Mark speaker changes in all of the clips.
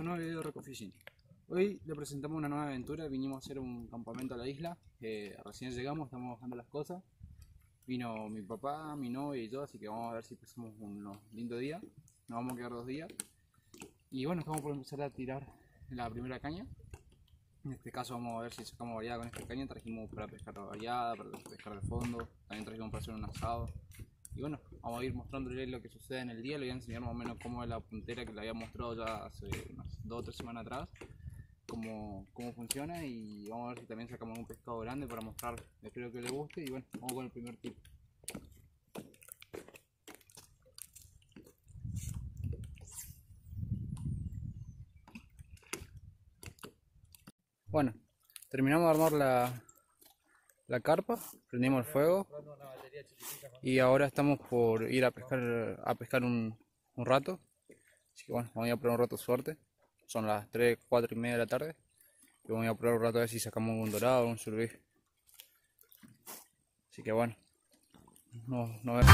Speaker 1: un nuevo video de Recofishing. Hoy le presentamos una nueva aventura, vinimos a hacer un campamento a la isla. Recién llegamos, estamos bajando las cosas. Vino mi papá, mi novia y yo, así que vamos a ver si pasamos unos lindos días. Nos vamos a quedar 2 días. Y bueno, estamos por empezar a tirar la primera caña. En este caso vamos a ver si sacamos variada con esta caña. Trajimos para pescar variada, para pescar de fondo. También trajimos para hacer un asado. Y bueno, vamos a ir mostrándoles lo que sucede en el día. Le voy a enseñar más o menos cómo es la puntera que le había mostrado ya hace unas 2 o 3 semanas atrás. Cómo funciona, y vamos a ver si también sacamos un pescado grande para mostrar. Espero que les guste y bueno, vamos con el primer tip. Bueno, terminamos de armar la carpa, prendimos el fuego y ahora estamos por ir a pescar un rato. Así que bueno, vamos a ir a probar un rato suerte. Son las 3, 4 y media de la tarde y vamos a probar un rato a ver si sacamos un dorado o un surubí. Así que bueno, nos vemos.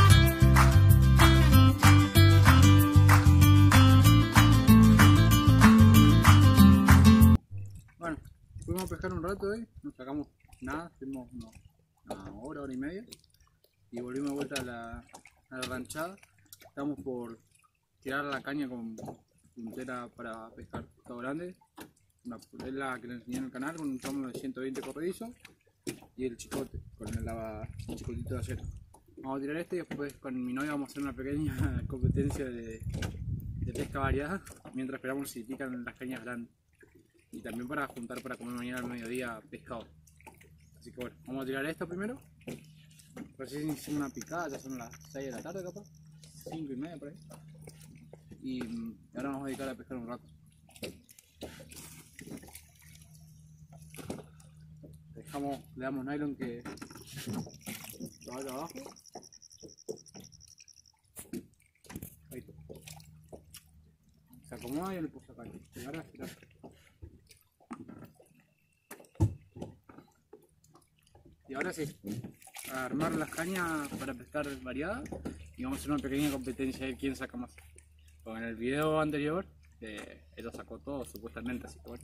Speaker 1: Bueno, fuimos a pescar un rato hoy, no sacamos nada, fuimos una hora y media y volvimos de vuelta a la ranchada. Estamos por tirar la caña con puntera para pescar pescado grande. Es la que le enseñé en el canal, con un tomo de 120 corredizo y el chicote con el chicotito de acero. Vamos a tirar este y después con mi novia vamos a hacer una pequeña competencia de pesca variada mientras esperamos si pican las cañas grandes, y también para juntar para comer mañana al mediodía pescado. Así que bueno, vamos a tirar esto primero. Recién hicimos una picada, ya son las 6 de la tarde capaz, 5 y media por ahí. Y ahora nos vamos a dedicar a pescar un rato. Le damos nylon que lo vaya abajo. Ahí está. Se acomoda y le puse acá. Y ahora girar. Y ahora sí, a armar las cañas para pescar variadas y vamos a hacer una pequeña competencia de quién saca más. En el video anterior ella sacó todo supuestamente, así que bueno.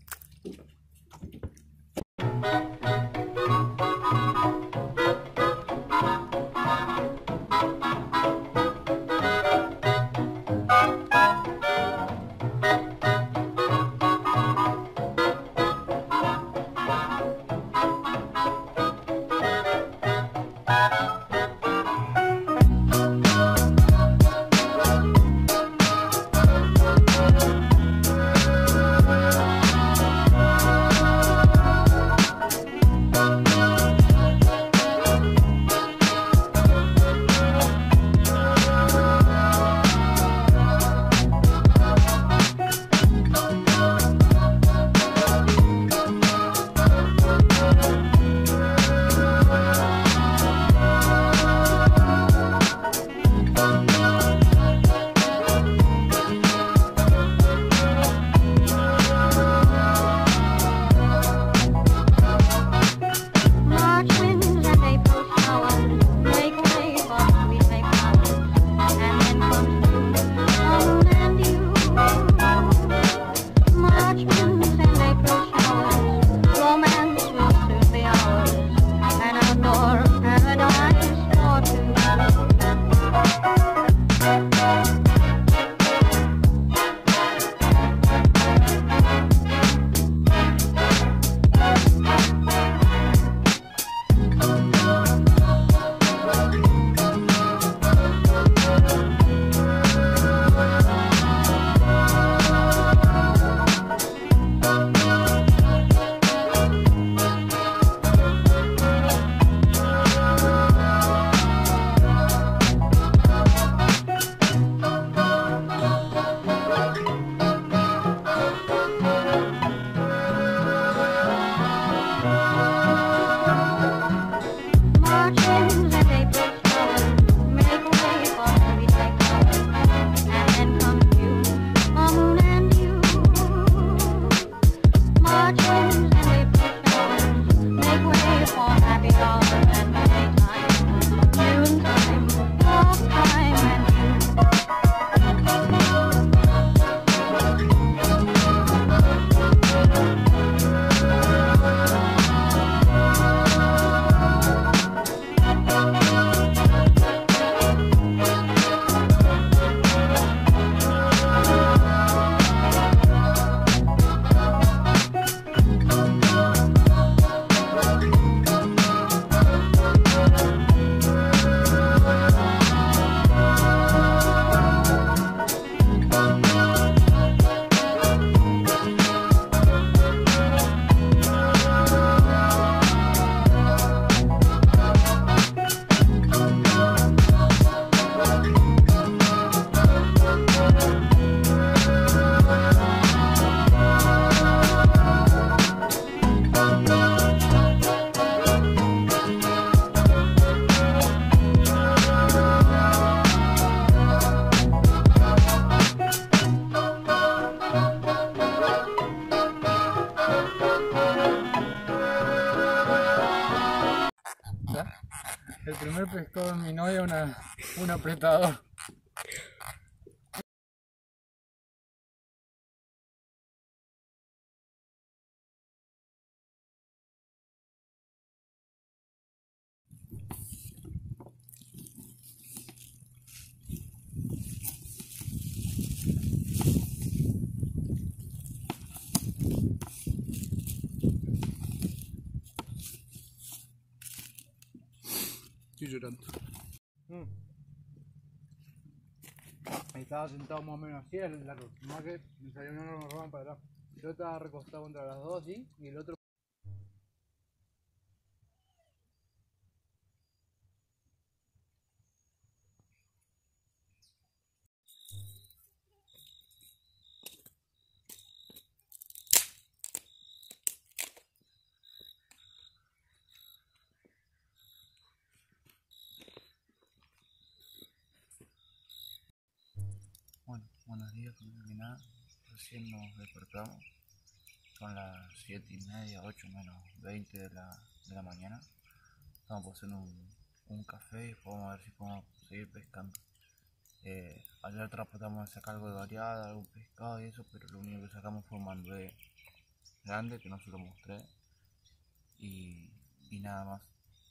Speaker 1: El primer pescado de mi novia, un apretador. Estoy llorando. Estaba sentado más o menos así, la más que me salió una enorme rama para atrás. Yo estaba recostado contra las dos así, y el otro... Bueno, buenos días, primero que nada. Recién nos despertamos. Son las 7:30, 8 menos 20 de la mañana. Estamos por hacer un café y vamos a ver si podemos seguir pescando. Ayer tratamos de sacar algo de variada, algún pescado y eso, pero lo único que sacamos fue un mandé grande que no se lo mostré y nada más.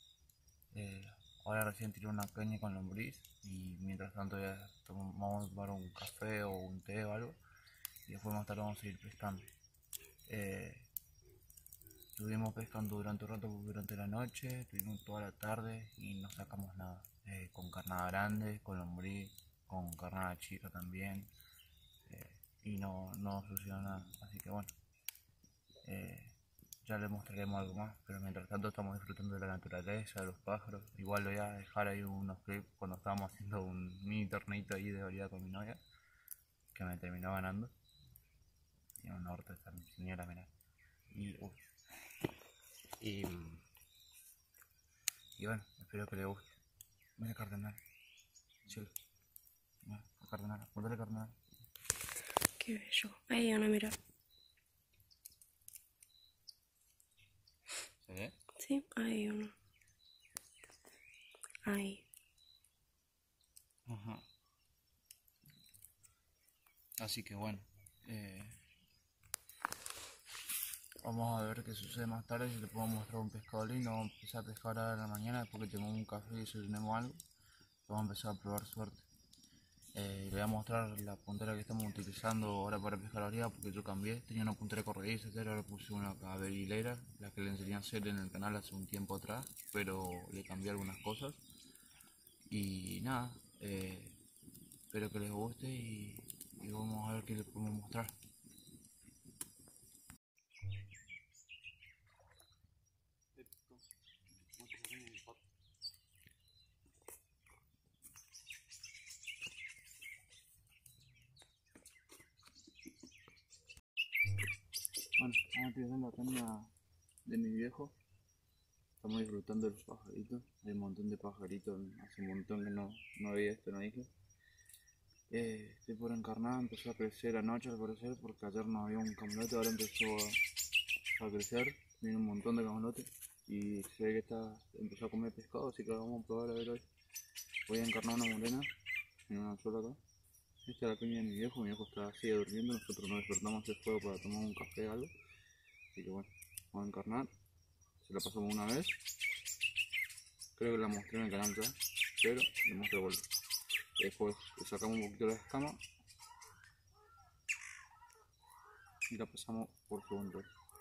Speaker 1: Ahora recién tiré una caña con lombriz y mientras tanto ya vamos a tomar un café o un té o algo y después más tarde vamos a seguir pescando. Estuvimos pescando durante un rato durante la noche, estuvimos toda la tarde y no sacamos nada. Con carnada grande, con lombriz, con carnada chica también y no sucedió nada. Así que bueno, ya les mostraremos algo más, pero mientras tanto estamos disfrutando de la naturaleza, de los pájaros. Igual voy a dejar ahí unos clips cuando estábamos haciendo un mini torneito ahí de variedad con mi novia, que me terminó ganando. Tiene una horta esta señora, mirá. Y, y bueno, espero que le guste. Mira cardenal. Cielo. Mira, cardenal. Ponle cardenal.
Speaker 2: Qué bello. Ahí van a mirar.
Speaker 1: ¿Se ve?
Speaker 2: Sí, ahí uno. Ahí.
Speaker 1: Ajá. Así que bueno. Vamos a ver qué sucede más tarde, si te puedo mostrar un pescado lindo. Vamos a empezar a pescar ahora en la mañana porque tengo un café y desayunemos algo. Vamos a empezar a probar suerte. Le voy a mostrar la puntera que estamos utilizando ahora para pescar la orilla porque yo cambié. Tenía una puntera corrediza, ahora puse una cabellera, la que le enseñé a hacer en el canal hace un tiempo atrás, pero le cambié algunas cosas. Y nada, espero que les guste y vamos a ver qué les podemos mostrar. Bueno, estamos utilizando la caña de mi viejo. Estamos disfrutando de los pajaritos. Hay un montón de pajaritos. Hace un montón que no veía esto en la isla. Estoy por encarnar, empezó a crecer anoche al parecer porque ayer no había un camalote, ahora empezó a crecer, viene un montón de camalotes y se ve que empezó a comer pescado, así que vamos a probar a ver hoy. Voy a encarnar una morena en una sola acá. Esta es la caña de mi viejo está así durmiendo, nosotros nos despertamos de fuego para tomar un café o algo. Así que bueno, vamos a encarnar, se la pasamos una vez, creo que la mostré en el canal ya, pero le muestro de vuelta. Después le sacamos un poquito la escama y la pasamos por segundo.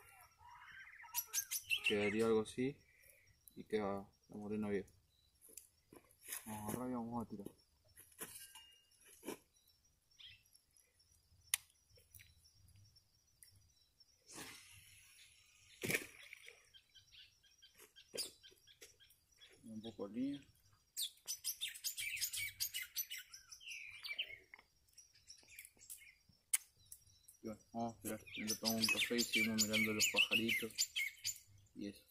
Speaker 1: Quedaría algo así y queda la morena vieja. Vamos a agarrar y vamos a tirar. Un poco de línea. Y bueno, vamos a esperar. Mientras tomamos un café y seguimos mirando los pajaritos y eso.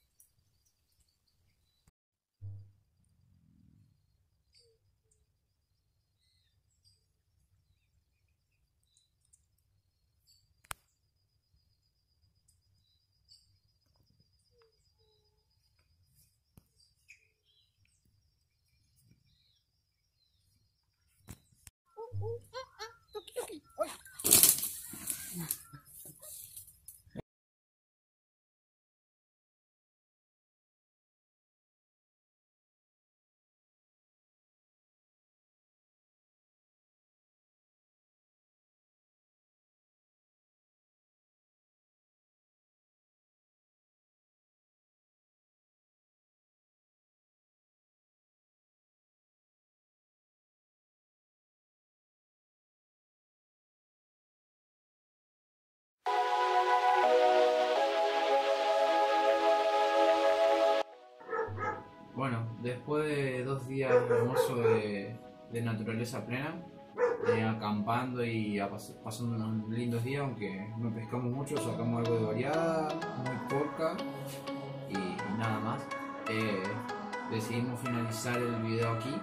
Speaker 3: Bueno, después de 2 días hermosos de naturaleza plena, acampando y pasando unos lindos días, aunque no pescamos mucho, sacamos algo de variada, muy poca y nada más. Decidimos finalizar el video aquí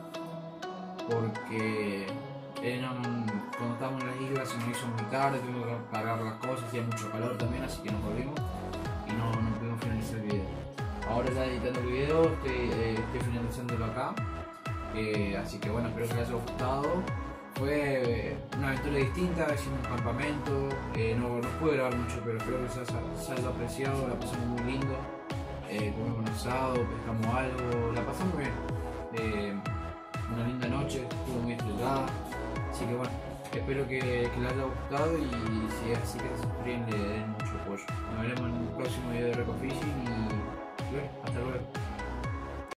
Speaker 3: porque cuando estábamos en las islas se nos hizo muy tarde, tuvimos que cargar las cosas, hacía mucho calor también, así que nos volvimos y no pudimos finalizar el video. Ahora ya editando el video, estoy finalizándolo acá, así que bueno, espero que les haya gustado. Fue una aventura distinta, hicimos un campamento, no pude grabar mucho, pero espero que se haya apreciado, la pasamos muy lindo, comimos un asado, pescamos algo, la pasamos bien, una linda noche, estuvo muy estrellada, así que bueno, espero que les haya gustado y si es así que se suscriben, le den mucho apoyo. Nos veremos en un próximo video de Recofishing y bueno, hasta luego.